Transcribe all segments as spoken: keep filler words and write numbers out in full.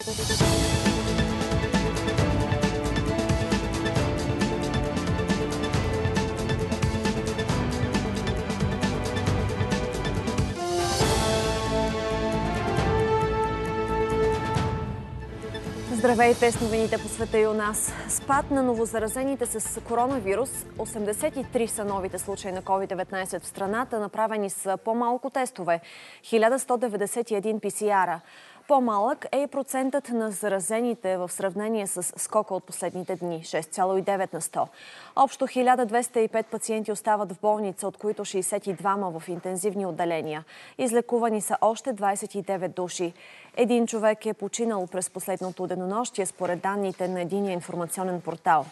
Здравейте с новините по света и у нас. Спад на новозаразените с коронавирус. осемдесет и три са новите случаи на ковид деветнайсет в страната. Направени са по-малко тестове. хиляда сто деветдесет и един пи си ар-а. По-малък е и процентът на заразените в сравнение с скока от последните дни – шест цяло и девет на сто. Общо хиляда двеста и пет пациенти остават в болница, от които шейсет и двама в интензивни отделения. Излекувани са още двайсет и девет души. Един човек е починал през последното денонощие, според данните на единия информационен портал.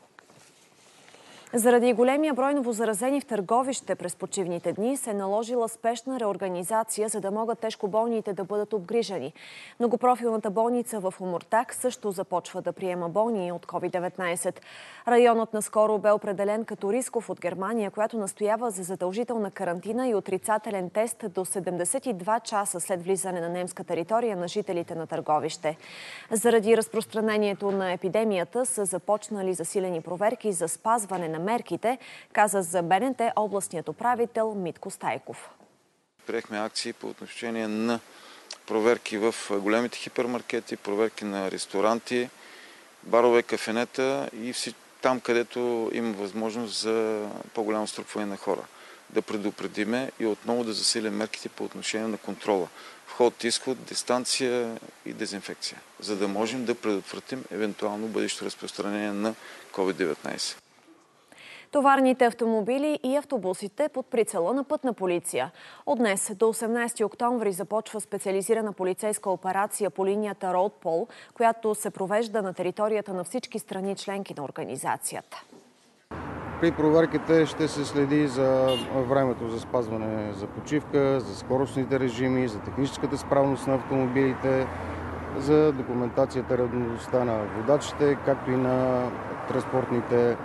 Заради големия брой новозаразени в Търговище през почивните дни се е наложила спешна реорганизация, за да могат тежко болните да бъдат обгрижени. Многопрофилната болница в Омуртаг също започва да приема болни от ковид деветнайсет. Районът наскоро бе определен като рисков от Германия, която настоява за задължителна карантина и отрицателен тест до седемдесет и два часа след влизане на немска територия на жителите на Търговище. Заради разпространението на епидемията са започнали засилени проверки за спазване на мерките, каза за БНТ областният управител Митко Стайков. Приехме акции по отношение на проверки в големите хипермаркети, проверки на ресторанти, барове, кафенета и там, където има възможност за по-голямо струпване на хора. Да предупредиме и отново да засилим мерките по отношение на контрола. Вход, изход, дистанция и дезинфекция, за да можем да предотвратим евентуално бъдещо разпространение на ковид деветнайсет. Товарните автомобили и автобусите под прицела на Пътна полиция. От днес до осемнайсети октомври започва специализирана полицейска операция по линията Роудпол, която се провежда на територията на всички страни членки на организацията. При проверките ще се следи за времето за спазване за почивка, за скоростните режими, за техническата справност на автомобилите, за документацията и редовността на водачите, както и на транспортните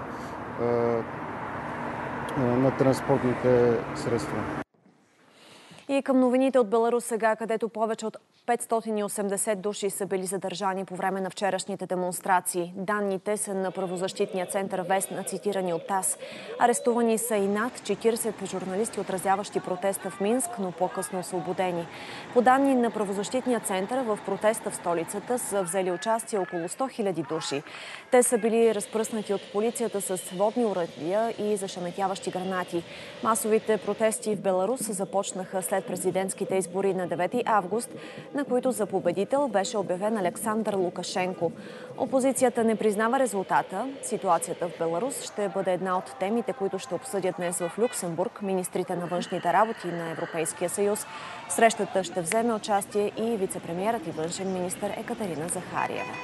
на транспортните средства. И към новините от Беларус сега, където повече от петстотин и осемдесет души са били задържани по време на вчерашните демонстрации. Данните са на правозащитния център Вестна, цитирани от ТАСС. Арестувани са и над четирийсет журналисти, отразяващи протеста в Минск, но по-късно освободени. По данни на правозащитния център, в протеста в столицата са взели участие около сто хиляди души. Те са били разпръснати от полицията с водни оръдия и зашеметяващи гранати. Масовите протести в Беларус започнаха след президентските избори на девети август, на които за победител беше обявен Александър Лукашенко. Опозицията не признава резултата. Ситуацията в Беларус ще бъде една от темите, които ще обсъдят днес в Люксембург министрите на външните работи на Европейския съюз. В срещата ще вземе участие и вицепремиерът и външен министър Екатерина Захариева.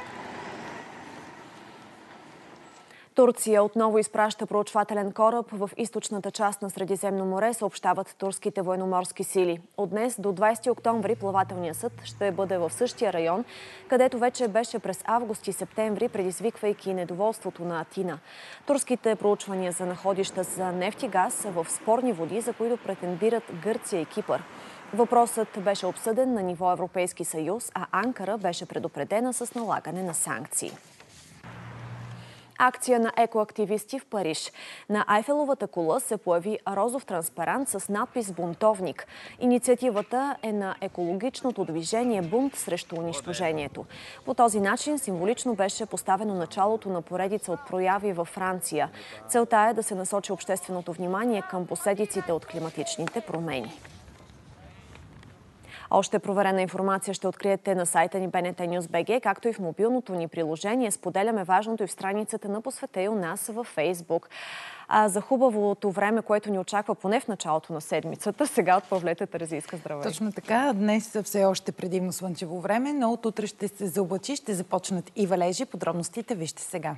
Турция отново изпраща проучвателен кораб в източната част на Средиземно море, съобщават турските военноморски сили. От днес до двайсети октомври плавателният съд ще бъде в същия район, където вече беше през август и септември, предизвиквайки недоволството на Атина. Турските проучвания за находища за нефт и газ са в спорни води, за които претендират Гърция и Кипър. Въпросът беше обсъден на ниво Европейски съюз, а Анкара беше предупредена с налагане на санкции. Акция на екоактивисти в Париж. На Айфеловата кула се появи розов транспарант с надпис «Бунтовник». Инициативата е на екологичното движение «Бунт срещу унищожението». По този начин символично беше поставено началото на поредица от прояви във Франция. Целта е да се насочи общественото внимание към последиците от климатичните промени. Още проверена информация ще откриете на сайта ни БНТ Нюз БГ, както и в мобилното ни приложение. Споделяме важното и в страницата на По света и у нас във Фейсбук. А за хубавото време, което ни очаква поне в началото на седмицата, сега от Павлета Терзийска. Здравей! Точно така. Днес все още предимно слънчево време, но от утре ще се заоблачи, ще започнат и валежи. Подробностите вижте сега.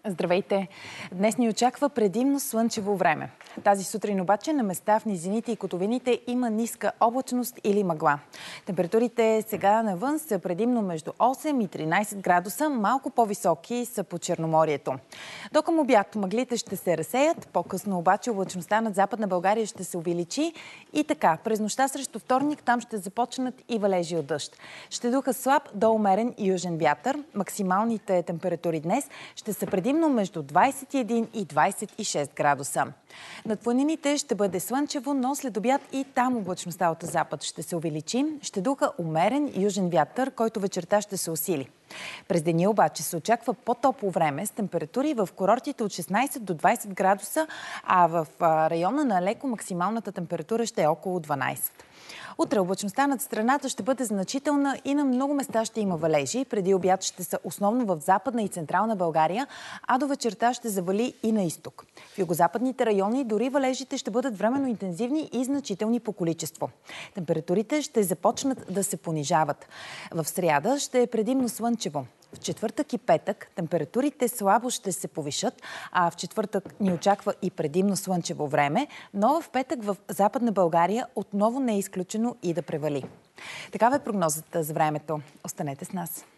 Здравейте! Днес ни очаква предимно слънчево време. Тази сутрин обаче на места в низините и котовините има ниска облачност или мъгла. Температурите сега навън са предимно между осем и тринайсет градуса, малко по-високи са по Черноморието. До към обяд мъглите ще се разсеят, по-късно обаче облачността над Западна България ще се увеличи и така, през нощта срещу вторник там ще започнат и валежи от дъжд. Ще духа слаб до умерен южен вятър. Максималните температури днес ще са предимно между двайсет и един и двайсет и шест градуса. Над планините ще бъде слънчево, но след обяд и там облачността от запад ще се увеличи. Ще духа умерен южен вятър, който вечерта ще се усили. През деня обаче се очаква по-топло време с температури в курортите от шестнайсет до двайсет градуса, а в района на Алеко максималната температура ще е около дванайсет. Утре облачността над страната ще бъде значителна и на много места ще има валежи. Преди обяд ще са основно в Западна и Централна България, а до вечерта ще завали и на изток. В югозападните райони дори валежите ще бъдат временно интензивни и значителни по количество. Температурите ще започнат да се понижават. В сряда ще е предимно слънчево. В четвъртък и петък температурите слабо ще се повишат, а в четвъртък ни очаква и предимно слънчево време, но в петък в Западна България отново не е изключено и да превали. Такава е прогнозата за времето. Останете с нас.